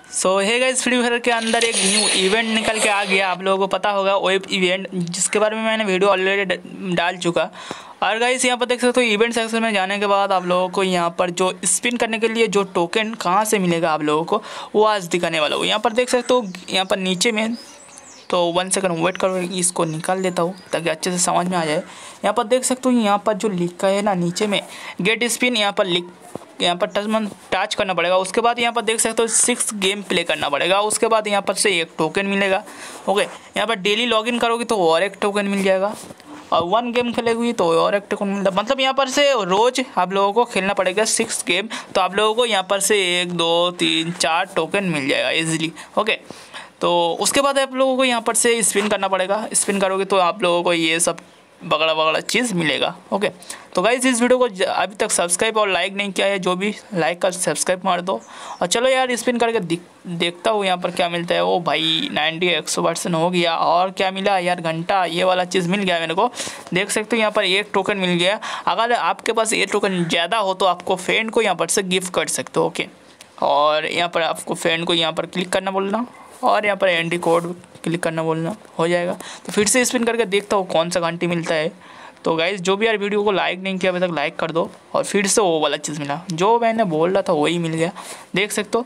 सो है guys, free fire के अंदर एक न्यू इवेंट निकल के आ गया। आप लोगों को पता होगा वेब इवेंट, जिसके बारे में मैंने वीडियो ऑलरेडी डाल चुका। और गाइस यहाँ पर देख सकते हो, इवेंट सेक्शन में जाने के बाद आप लोगों को यहाँ पर जो स्पिन करने के लिए जो टोकन कहाँ से मिलेगा आप लोगों को, वो आज दिखाने वाला हूँ। यहाँ पर देख सकते हो, यहाँ पर नीचे में, तो 1 सेकंड वेट करो, इसको निकाल देता हूँ ताकि अच्छे से समझ में आ जाए। यहाँ पर देख सकते हो, यहाँ पर जो लिखा है ना नीचे में गेट स्पिन, यहाँ पर टच करना पड़ेगा। उसके बाद यहाँ पर देख सकते हो 6 गेम प्ले करना पड़ेगा। उसके बाद यहाँ पर से 1 टोकन मिलेगा। ओके, यहाँ पर डेली लॉगिन करोगे तो और 1 टोकन मिल जाएगा, और 1 गेम खेलेगी तो और 1 टोकन मिलता। मतलब यहाँ पर से रोज़ आप लोगों को खेलना पड़ेगा 6 गेम, तो आप लोगों को यहाँ पर से 1 2 3 4 टोकन मिल जाएगा ईजिली। ओके, तो उसके बाद आप लोगों को यहाँ पर से स्पिन करना पड़ेगा। स्पिन करोगे तो आप लोगों को ये सब बगड़ा बगड़ा चीज़ मिलेगा। ओके, तो गाइस इस वीडियो को अभी तक सब्सक्राइब और लाइक नहीं किया है, जो भी लाइक कर सब्सक्राइब मार दो। और चलो यार स्पिन करके देखता हूँ यहाँ पर क्या मिलता है। ओ भाई 90-100% हो गया। और क्या मिला यार, घंटा, ये वाला चीज़ मिल गया मेरे को। देख सकते हो यहाँ पर 1 टोकन मिल गया। अगर आपके पास 1 टोकन ज़्यादा हो तो आपको फ्रेंड को यहाँ पर से गिफ्ट कर सकते हो। ओके, और यहाँ पर आपको फ्रेंड को यहाँ पर क्लिक करना बोलना, और यहाँ पर एंट्री कोड क्लिक करना बोलना, हो जाएगा। तो फिर से स्पिन करके देखता हूँ कौन सा घंटी मिलता है। तो गाइज़ जो भी यार वीडियो को लाइक नहीं किया अभी तक, लाइक कर दो। और फिर से वो वाला चीज़ मिला जो मैंने बोल रहा था, वही मिल गया, देख सकते हो।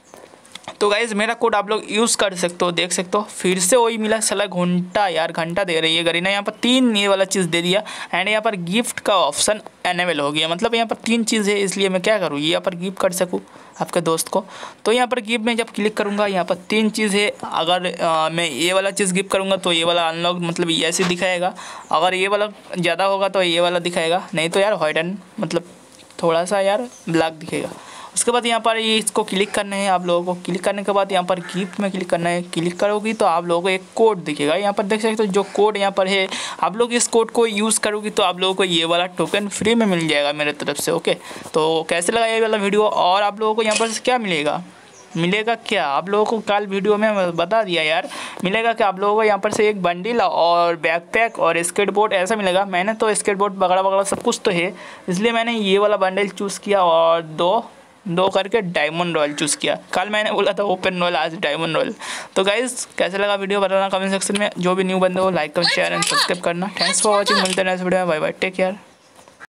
तो गाइज़ मेरा कोड आप लोग यूज़ कर सकते हो, देख सकते हो। फिर से वही मिला, साला घंटा, यार घंटा दे रही है गरीना। यहाँ पर 3 ये वाला चीज़ दे दिया, एंड यहाँ पर गिफ्ट का ऑप्शन एनेबल हो गया। मतलब यहाँ पर 3 चीज़ है, इसलिए मैं क्या करूँ, यहाँ पर गिफ्ट कर सकूँ आपके दोस्त को। तो यहाँ पर गिफ्ट में जब क्लिक करूँगा, यहाँ पर 3 चीज़ है। अगर मैं ये वाला चीज़ गिफ्ट करूँगा तो ये वाला अनलॉक, मतलब ये ऐसे दिखाएगा। अगर ये वाला ज़्यादा होगा तो ये वाला दिखाएगा, नहीं तो यार व्हाइट एंड मतलब थोड़ा सा यार ब्लैक दिखेगा। उसके बाद यहाँ पर ये इसको क्लिक करना है आप लोगों को। क्लिक करने के बाद यहाँ पर गिफ्ट में क्लिक करना है। क्लिक करोगी तो आप लोगों को एक कोड दिखेगा। यहाँ पर देख सकते हो जो कोड यहाँ पर है, आप लोग इस कोड को यूज़ करोगी तो आप लोगों को ये वाला टोकन फ्री में मिल जाएगा मेरे तरफ से। ओके, तो कैसे लगा ये वाला वीडियो, और आप लोगों को यहाँ पर क्या मिलेगा क्या आप लोगों को कल वीडियो में बता दिया यार। मिलेगा कि आप लोगों को यहाँ पर से एक बंडल और बैकपैक और स्केटबोर्ड ऐसा मिलेगा। मैंने तो स्केटबोर्ड बगड़ा सब कुछ तो है, इसलिए मैंने ये वाला बंडल चूज़ किया, और दो करके डायमंड रॉयल चूज़ किया। कल मैंने बोला था ओपन रॉयल, आज डायमंड रॉयल। तो गाइज़ कैसे लगा वीडियो बताना कमेंट सेक्शन में। जो भी न्यू बंदे हो like comment share and subscribe करना। थैंक्स फॉर वॉचिंग, मिलते हैं नेक्स्ट वीडियो में। Bye bye, take care.